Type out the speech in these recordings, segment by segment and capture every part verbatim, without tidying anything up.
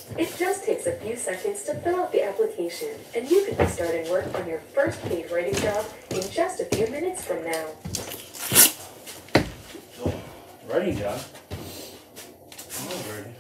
It just takes a few seconds to fill out the application, and you could be starting work on your first paid writing job in just a few minutes from now. Writing job? I'm not writing.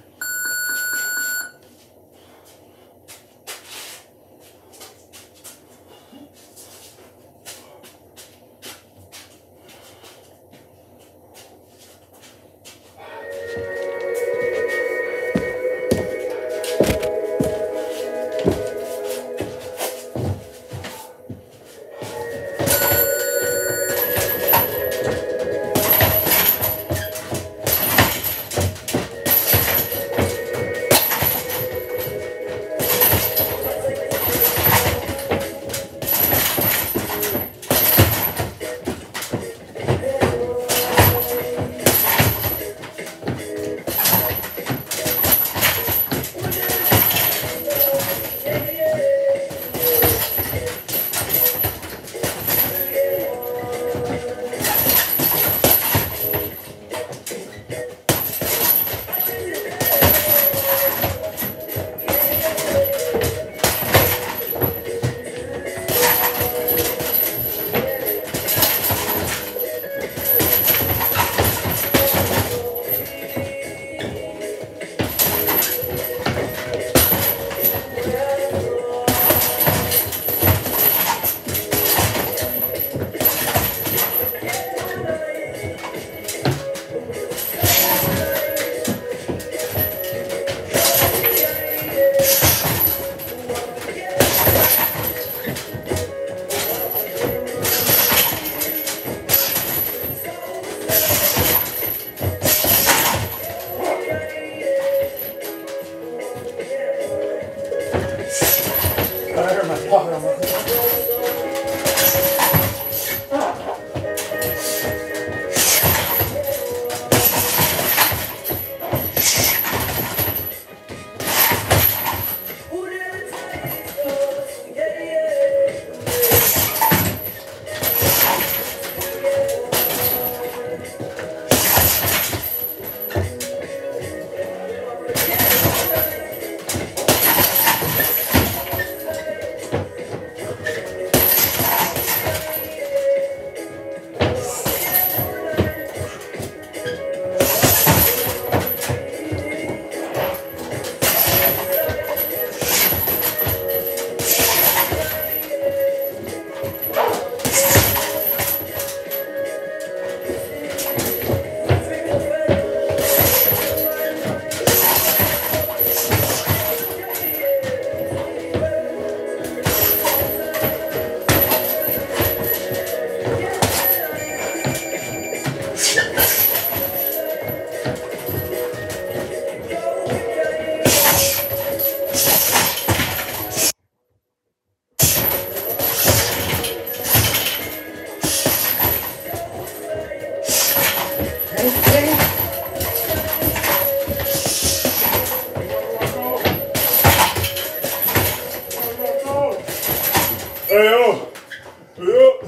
Hey yo! Hey yo!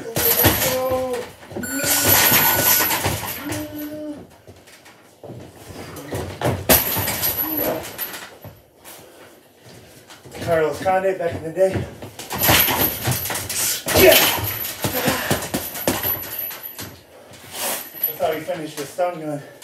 Carlos Condé back in the day. Yeah! That's how he finished the stun gun.